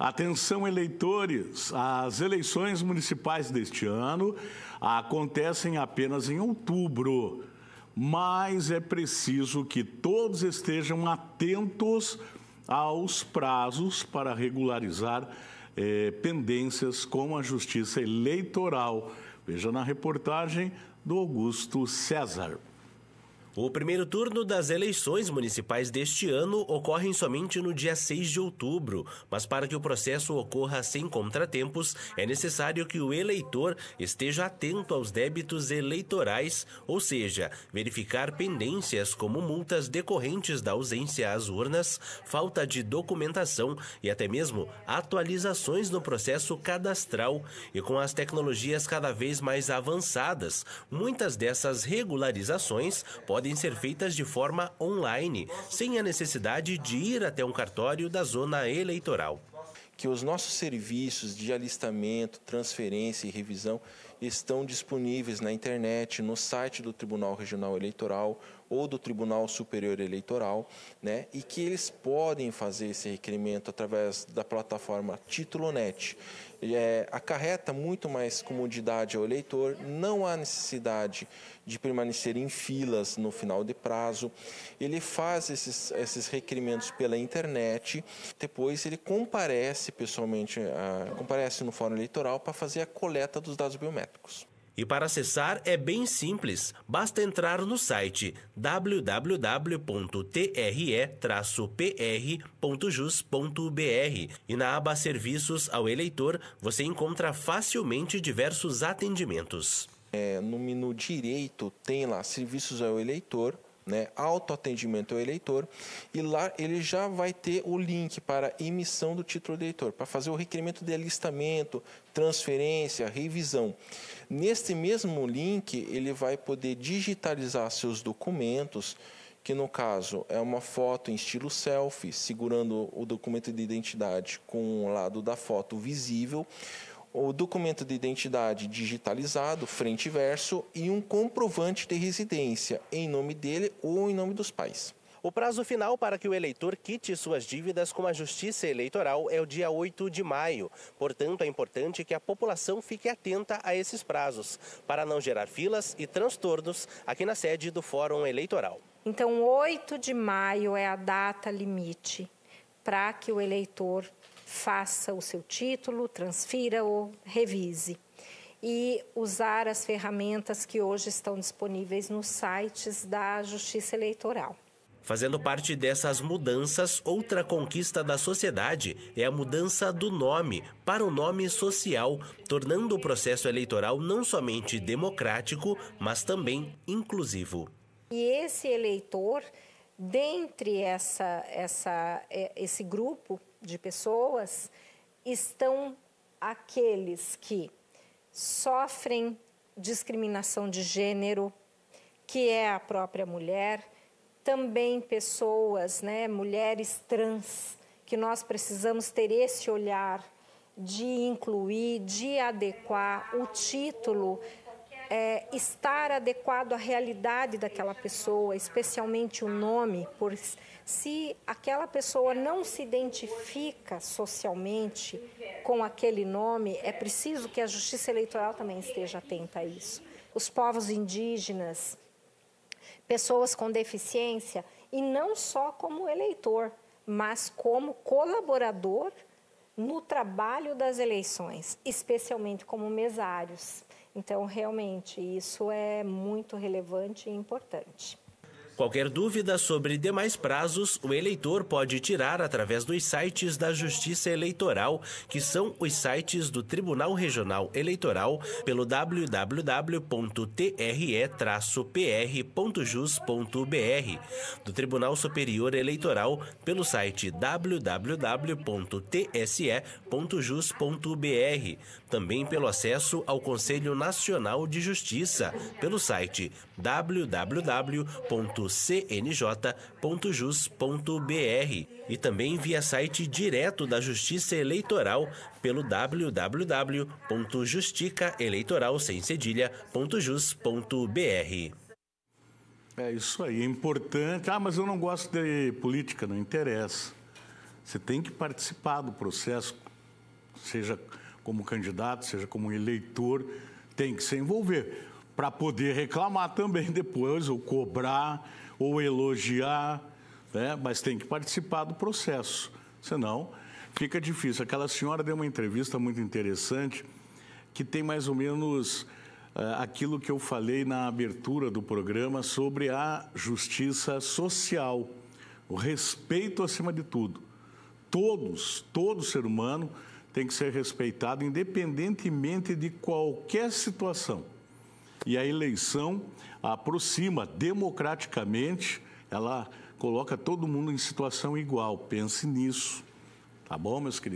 Atenção, eleitores, as eleições municipais deste ano acontecem apenas em outubro, mas é preciso que todos estejam atentos aos prazos para regularizar pendências com a Justiça Eleitoral. Veja na reportagem do Augusto César. O primeiro turno das eleições municipais deste ano ocorre somente no dia 6 de outubro, mas para que o processo ocorra sem contratempos, é necessário que o eleitor esteja atento aos débitos eleitorais, ou seja, verificar pendências como multas decorrentes da ausência às urnas, falta de documentação e até mesmo atualizações no processo cadastral. E com as tecnologias cada vez mais avançadas, muitas dessas regularizações podem ser feitas de forma online, sem a necessidade de ir até um cartório da zona eleitoral. Que os nossos serviços de alistamento, transferência e revisão estão disponíveis na internet, no site do Tribunal Regional Eleitoral ou do Tribunal Superior Eleitoral, né? E que eles podem fazer esse requerimento através da plataforma Título.net. Acarreta muito mais comodidade ao eleitor, não há necessidade de permanecer em filas no final de prazo. Ele faz esses requerimentos pela internet, depois ele comparece pessoalmente, comparece no Fórum Eleitoral para fazer a coleta dos dados biométricos. E para acessar é bem simples, basta entrar no site www.tre-pr.jus.br e na aba Serviços ao Eleitor você encontra facilmente diversos atendimentos. No menu direito tem lá Serviços ao Eleitor, né, autoatendimento ao eleitor, e lá ele já vai ter o link para emissão do título de eleitor, para fazer o requerimento de alistamento, transferência, revisão. Neste mesmo link, ele vai poder digitalizar seus documentos, que no caso é uma foto em estilo selfie, segurando o documento de identidade com o lado da foto visível, o documento de identidade digitalizado, frente e verso, e um comprovante de residência em nome dele ou em nome dos pais. O prazo final para que o eleitor quite suas dívidas com a Justiça Eleitoral é o dia 8 de maio. Portanto, é importante que a população fique atenta a esses prazos, para não gerar filas e transtornos aqui na sede do Fórum Eleitoral. Então, 8 de maio é a data limite para que o eleitor faça o seu título, transfira ou revise. E usar as ferramentas que hoje estão disponíveis nos sites da Justiça Eleitoral. Fazendo parte dessas mudanças, outra conquista da sociedade é a mudança do nome para o nome social, tornando o processo eleitoral não somente democrático, mas também inclusivo. E esse eleitor, dentre esse grupo de pessoas, estão aqueles que sofrem discriminação de gênero, que é a própria mulher, também pessoas, mulheres trans, que nós precisamos ter esse olhar de incluir, de adequar o título, estar adequado à realidade daquela pessoa, especialmente o nome, por se aquela pessoa não se identifica socialmente com aquele nome, é preciso que a Justiça Eleitoral também esteja atenta a isso. Os povos indígenas, pessoas com deficiência, e não só como eleitor, mas como colaborador no trabalho das eleições, especialmente como mesários. Então, realmente, isso é muito relevante e importante. Qualquer dúvida sobre demais prazos, o eleitor pode tirar através dos sites da Justiça Eleitoral, que são os sites do Tribunal Regional Eleitoral, pelo www.tre-pr.jus.br, do Tribunal Superior Eleitoral, pelo site www.tse.jus.br, também pelo acesso ao Conselho Nacional de Justiça, pelo site www.cnj.jus.br e também via site direto da Justiça Eleitoral pelo www.justicaeleitoral.jus.br. É isso aí, é importante. Mas eu não gosto de política, não interessa. Você tem que participar do processo seja como candidato, seja como eleitor, tem que se envolver para poder reclamar também depois, ou cobrar, ou elogiar, né? Mas tem que participar do processo, senão fica difícil. Aquela senhora deu uma entrevista muito interessante, que tem mais ou menos aquilo que eu falei na abertura do programa sobre a justiça social, o respeito acima de tudo. Todo ser humano tem que ser respeitado, independentemente de qualquer situação. E a eleição aproxima democraticamente, ela coloca todo mundo em situação igual. Pense nisso. Tá bom, meus queridos?